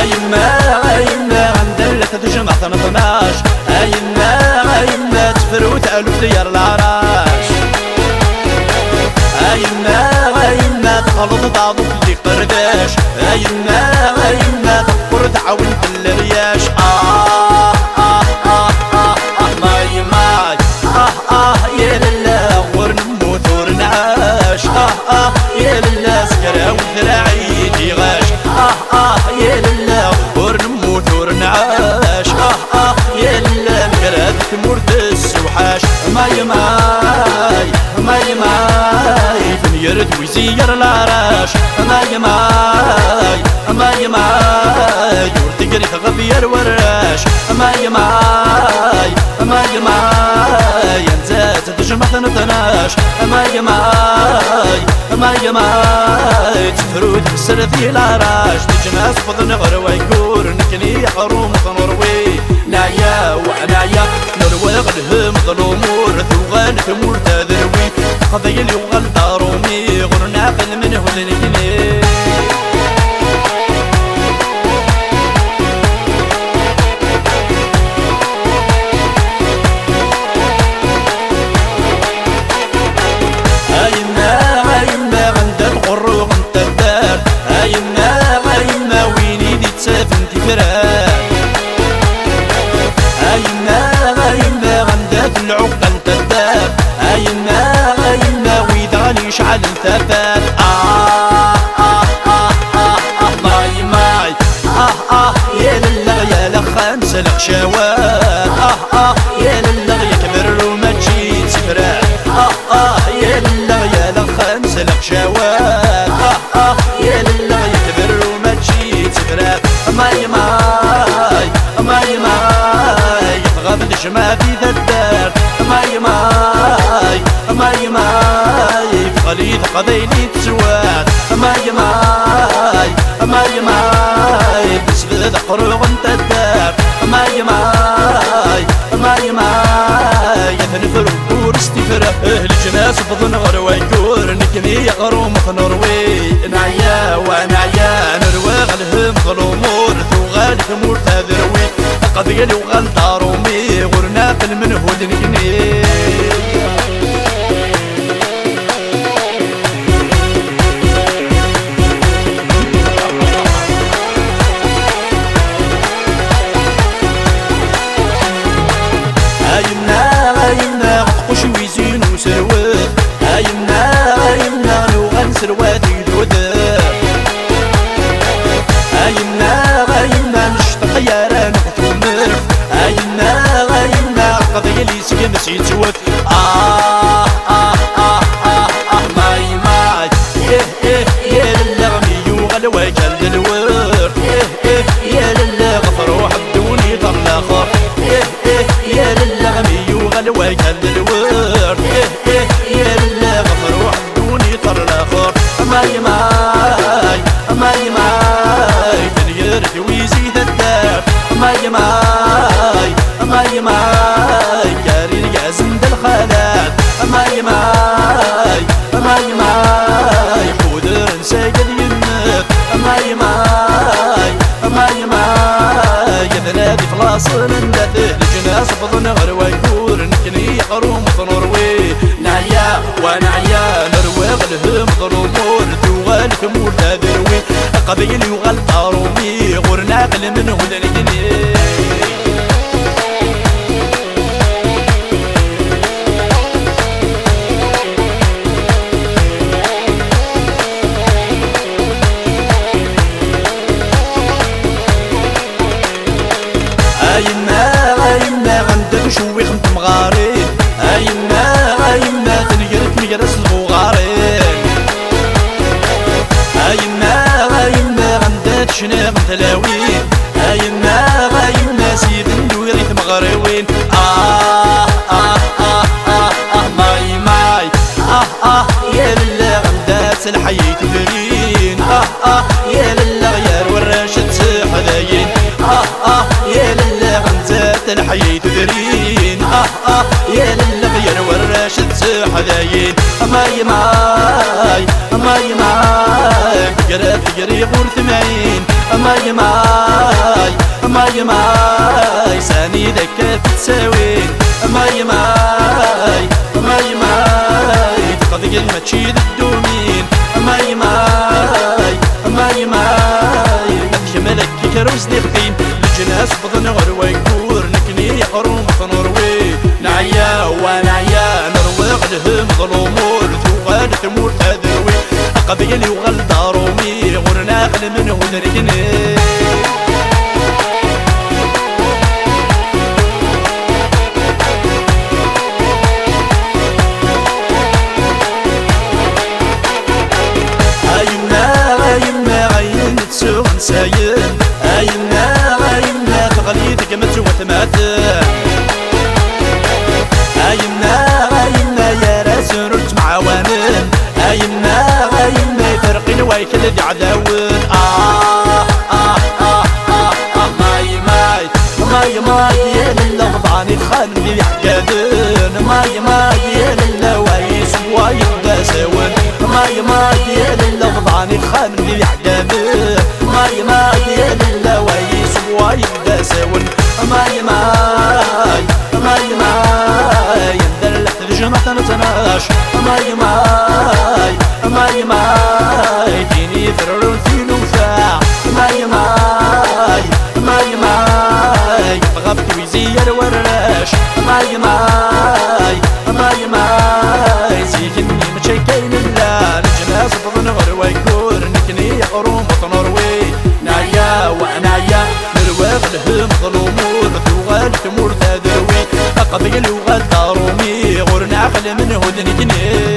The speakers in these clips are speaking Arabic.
أيما عندنا تجمع 12 أيما تفروت ألف ديار العراش أيما تخلط تعضف اللي قرداش أيما تقر تعاون في الرياش يا لله ورنموت ورنعاش يا لله سكرة وذراعي يجي غاش يا لله ورنموت ورنعاش يا لله مكرات تمر السوحاش ماي فين يرد ويزير العراش ماي ورد قري تغبير وراش ماي ينزات تجمع 12 ماي تفرود بسر في العراش تجمع صفض نغر ويكور نكني حروم نروي نايا وعنايا نروي غلهم ظلومور ثوغان ثمور تذروي قضي لي وغل دارومي غرنا قل منه لنكني العقل تذاب أيما ويدغن يشعل الثبات ماي يا لله يا لخمس الخشوات يا لله يكبر وما تجي سفرات يا لله يا لخمس الخشوات يا لله يكبر وما تجي سفرات ماي يبغى بالجمع في ذا الدار ماي فغليظ قضيني تسوات ماي بسبب قروغ انت الدار ماي يتنفر وكور استفرق اهل جناس بضن غروي كور نكني يغروم نروي نعيا ونعيا نروي غلهم ظلومور ثوغال ثمور تذروي قضي لي وغل دارومي غرنا قل منه لنكني أيمنا قش ويزين وسروات أيمنا نوغن سروات يدودر أيمنا نشتق يا نقطو مرف أيمنا قضي لي سكن سيتوف ماي يا لله غمي وغلوى كل الورد يا لله غفر وحد وني ضل الاخر يا لله غمي وغلوى كل الورد يا لله غفر وحد وني ضل الاخر ماي تنيرد ويزيد الدار ماي كاري اليازم بالخالات ماي حودر نساقل ينف ماي يذنادي فلاصل ندته الجناس بضن غروي كور نكني حروم نروي نعيا ونعيا نروي غلهم ظلومور ثوغال ثمور تذروي قبيل يغل طارومي غرنا قل منه لنكني أيما عندك شوي خمت مغارين أيما تنقلت مجرس البوغارين أيما عندك شناغ تلاوين أيما سيد ندويري مغروين ماي يا لله عندك الحي تدرين يا لله غير وراشد سحذاين يا لله غنزات الحي تدرين يا لله غير وراشد سحذاين ماي قرات قري غور 80 ماي ماي ماي ماي ساني ذاك تساوين ماي ماي ماي ماي تقضي الماتشي الدومين ماي ماي ماي ماي مالك كروز دقيم الجناس بضن غروي كور نكني يقرون فنروي نعيا ونعيا نروق لهم ظلمور ثوغان تمور تذوي قبيلي وغل دارومي غرنا أغل منه نرقني سايم أيمنا تغليدك متو وتماثل أيمنا يا راسل معاونين أيمنا يفرقين ويكل ذي عداوين ماي يا لله وضعني خان اللي يحكادن ماي يا لله ويس ويبدا ساون ماي يا لله وضعني خان اللي يحكادن ماي يا لله ويس ويبدا ساون ماي يندل الجمع تنتناش ماي ديني فرعون في نوفا ماي غبت ويزير وراش ماي سيكني متشكين لا نجناس بضن غروي كور نكني يقرون بطنروي نعيا ونعيا نرواق لهم ظلمور ثوغال تمور تذوي قبيل وغال دارومي غرنا عقل منه دنكني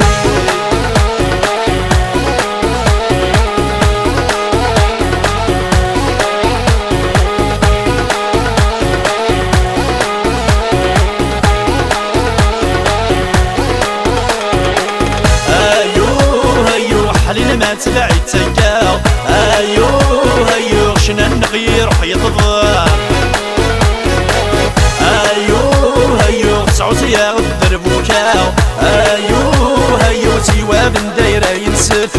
ما تبعي تسكاو ايو شنا نغير وحيط الضاع ايو سعوتي يا الضرب وكاو ايو سيوا بن دايرة ينسف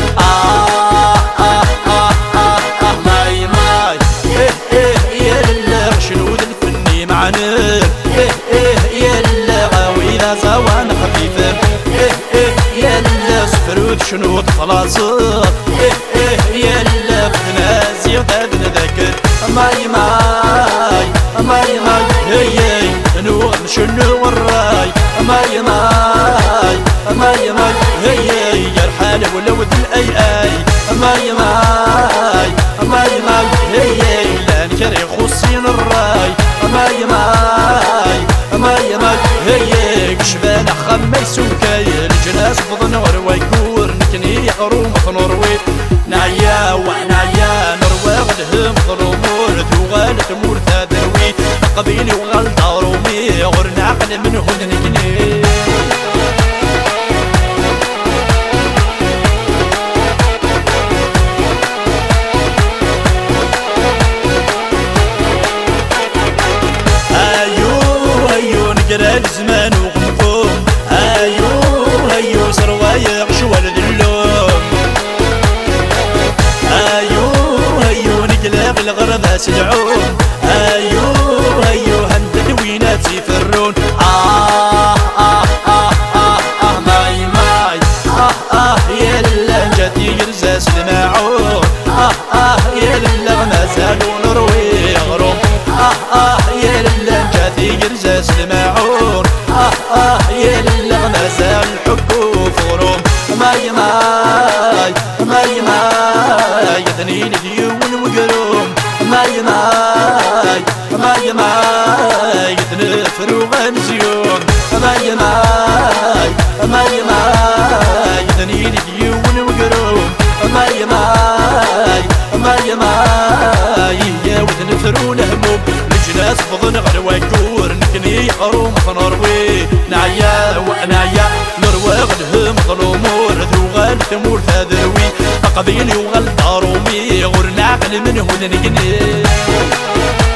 ماي يا لله شنود الفني معناه يا لله وإذا زوان خفيفا يا لله سفرود شنود خلاص يا لله بدنا زيادة ذاكر ماي هي نوغ شنو وراي ماي هي يا الحال ولود الاي ماي هي لا نكري خصين الراي ماي هي كشبان خميس وكايل جناس بضن غروي كور نكني يقروم فنروي نعيا ونعيا نرواغ لهم ظلمور ثوغال تمور تذوي قبيلي وغال دارومي غرنا عقل منه نكني نقرا الزمان وغمكم ايو سروايق شوال ذلوم ايو نقلق الغرض سلعوم ايو هند دوينات يفرون ماي يا لله جاتي يرزاس الماعون يا لله ما زالوا نروي غروم يا لله جاتي يرزاس الماعون يا لله ما زال الحب وفروم ماي يثني لديون وقروم ماي يثني فروغ نزيون ماي يثني لديون وقروم ماي يا وثن فرون هموم الجناس بضن غروي كور نكني يقروم فنروي نعيا ونعيا نرواغ لهم ظلمور ثوغال تمور تذوي قبيلي وغل دارومي غرنا عقل منه نكني